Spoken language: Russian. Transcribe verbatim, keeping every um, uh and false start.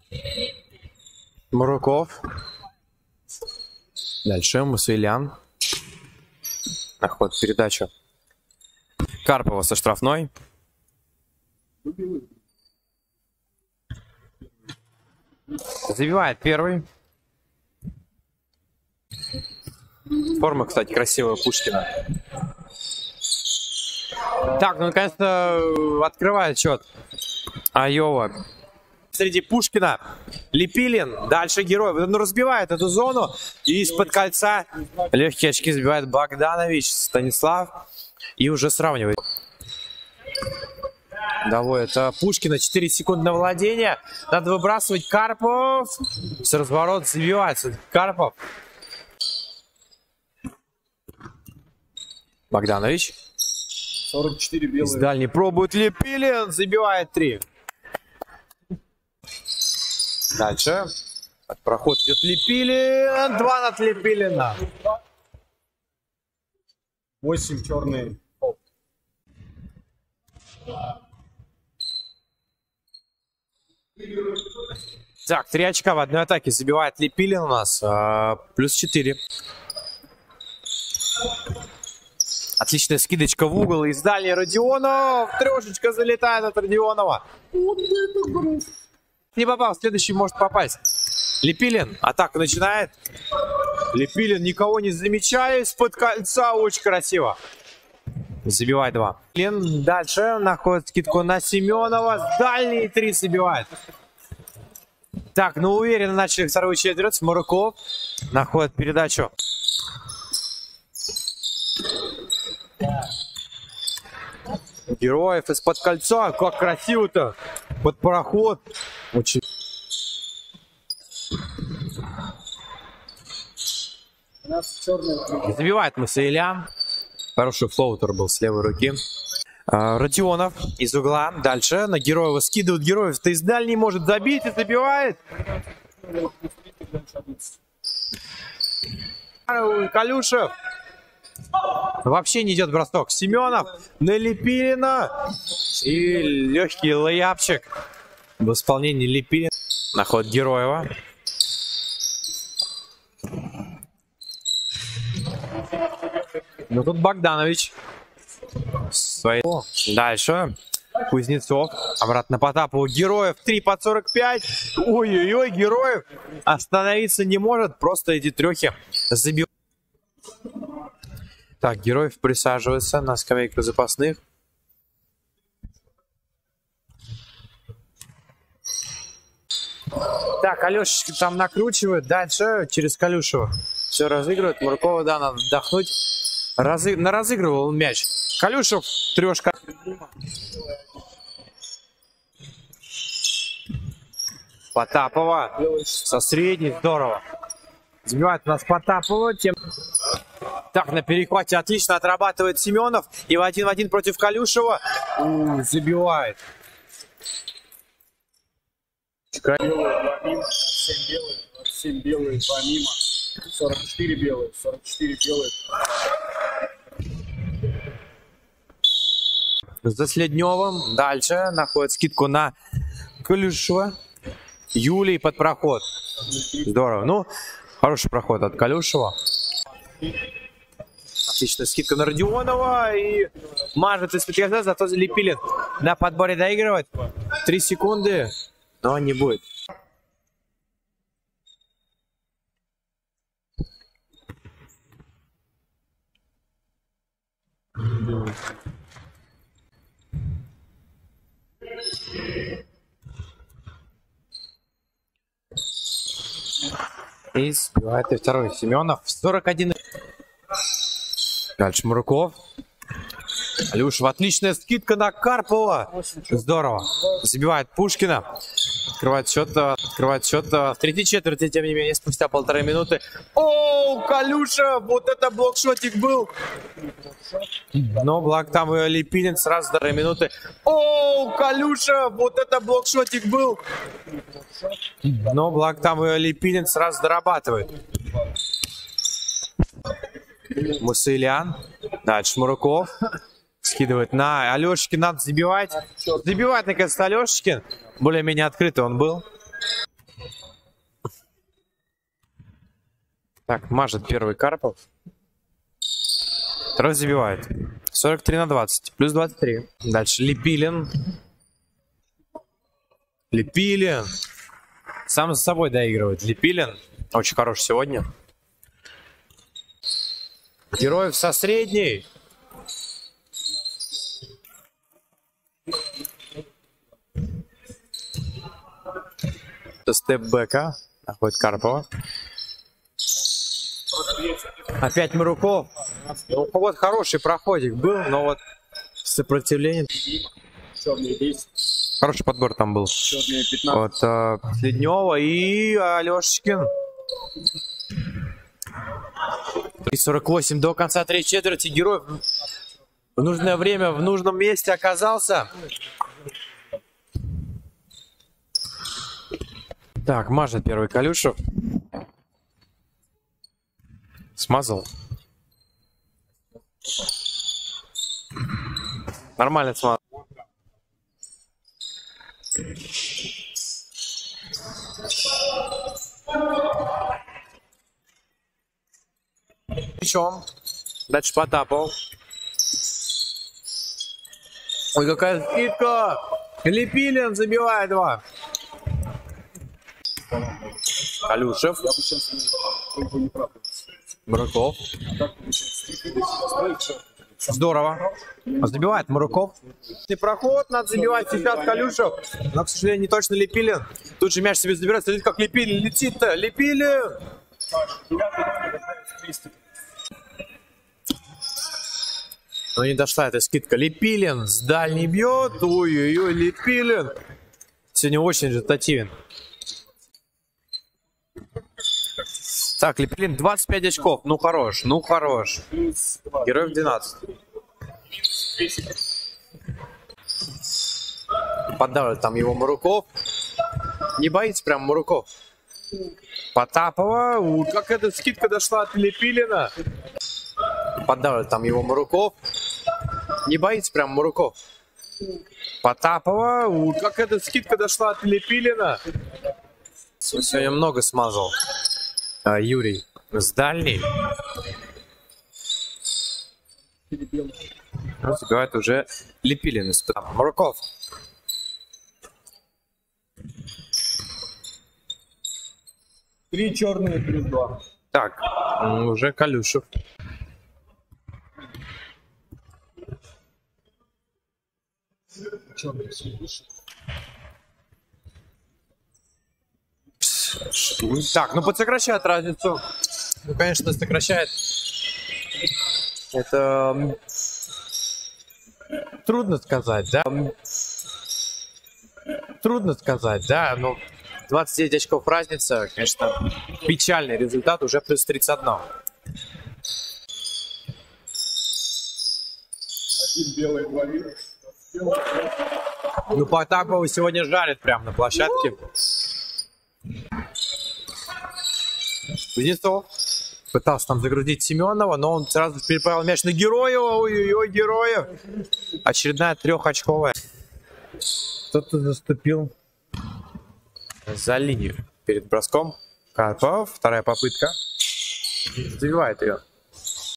Муруков. Дальше Мусаилян. Находит передачу. Карпова со штрафной. Забивает первый. Форма, кстати, красивая Пушкина. Так, ну наконец-то открывает счет Айова. Среди Пушкина Лепилин. Дальше Героев. Он разбивает эту зону. И из-под кольца легкие очки забивает Богданович. Станислав. И уже сравнивает. Доводит Пушкина. четыре секунды на владение. Надо выбрасывать. Карпов. С разворота забивается. Карпов. Богданович. сорок четыре белые. С дальней пробует Лепилин. Забивает три. Дальше. Проход идет Лепилин. Два над Лепилина. восемь черные. Так, три очка в одной атаке забивает Лепилин у нас. А, плюс четыре. Отличная скидочка в угол. Из дальней Родионов. Трешечка залетает от Родионова. Не попал. Следующий может попасть. Лепилин. Атака начинает. Лепилин никого не замечает. Из-под кольца. Очень красиво. Забивает два. Лепилин дальше находит скидку на Семенова. С дальней три забивает. Так, ну уверенно начали вторую четверть. Муруков находит передачу. Героев из-под кольца. Как красиво-то. Под проход. Очень. Забивает Мусаилян. Хороший флоутер был с левой руки. А, Родионов из угла. Дальше на Героева скидывают. Героев-то из дальней может забить и забивает. Калюшев. Вообще не идет бросок. Семенов на Лепилина. И легкий лейапчик в исполнении Лепилина. Находит Героева. Ну тут Богданович. Свои... Дальше. Кузнецов. Обратно Потапову. Героев. три под сорок пять. Ой-ой-ой, Героев остановиться не может. Просто эти трехи забивают. Так, Героев присаживается на скамейку запасных. Так, Алешечка там накручивает. Дальше через Калюшева. Все разыгрывает. Муркова, да, надо вдохнуть. Разы... Наразыгрывал он мяч. Калюшев, трешка. Потапова. Со средней. Здорово. Забивает у нас Потапова. Тем... Так, на перехвате отлично отрабатывает Семенов. И в один в один против Калюшева. У, забивает. семь белых, семь белых, два мимо. сорок четыре белых, сорок четыре белых. За Следневым. Дальше находит скидку на Калюшева. Юлий под проход. Здорово. Ну, хороший проход от Калюшева. Отличная скидка на Родионова. И мажет из пятьдесят, зато Лепилин на подборе доигрывает. Три секунды. Но не будет. И сбивает и второй Семенов. сорок один. Дальше Муруков. Алюшев, отличная скидка на Карпова. Здорово. Забивает Пушкина. Открывает счет. Открывает счет в третьей четверти, тем не менее, спустя полторы минуты. О, Калюша! Вот это блокшотик был. Но блок там и Лепилин сразу вторые минуты. О, Калюша! Вот это блокшотик был. Но блок там и Лепилин сразу дорабатывает. Мусаилян. Дальше Муруков. Скидывает на Алешечкин. Надо забивать. Забивать наконец-то Алешечкин. Более-менее открытый он был. Так, мажет первый Карпов. Второй забивает. сорок три на двадцать. Плюс двадцать три. Дальше Лепилин. Лепилин. Сам с собой доигрывает. Лепилин. Очень хороший сегодня. Героев со средней. Степ-бэка. Находит Карпова. Опять Маруков. Ну, вот хороший проходик был, но вот сопротивление. Хороший подбор там был. Вот э, Следнева и Алешечкин. три сорок восемь до конца третьей четверти. Героев в нужное время в нужном месте оказался. Так, мажет первый Калюшев. Смазал. Нормально смазал. Причем дальше Потапов. Ой, какая скидка! Лепилин забивает два. Калюшев. Маруков. Здорово. Забивает Маруков. Проход, надо забивать сейчас Калюшев. Но, к сожалению, не точно Лепилин. Тут же мяч себе забирается, летит как Лепилин. Летит-то, Лепилин! Но не дошла эта скидка. Лепилин с дальней бьет. Ой-ой-ой, Лепилин. Сегодня очень результативен. Так, Лепилин двадцать пять очков. Ну хорош, ну хорош. Героев двенадцать. Поддавит там его Маруков. Не боится прям Маруков. Потапова. У, как эта скидка дошла от Лепилина. Поддавит там его Маруков. Не боится прям Маруков. Потапова. У, как эта скидка дошла от Лепилина. Сегодня много смазал. А, Юрий с дальней. Забивает уже Лепилин. Маруков. Три черные плюс два. Так, уже Калюшев. Так, ну подсокращает разницу. Ну, конечно, сокращает. Это трудно сказать, да? Трудно сказать, да, но двадцать девять очков разница, конечно, печальный результат, уже плюс тридцать один. Один белый, два белых. Ну, Потапова сегодня жарит прямо на площадке. Кузнецов пытался там загрузить Семенова, но он сразу переправил мяч на Героева. Ой-ой-ой, Героев. Очередная трехочковая. Кто-то заступил за линию перед броском. Карпов, вторая попытка. Забивает ее.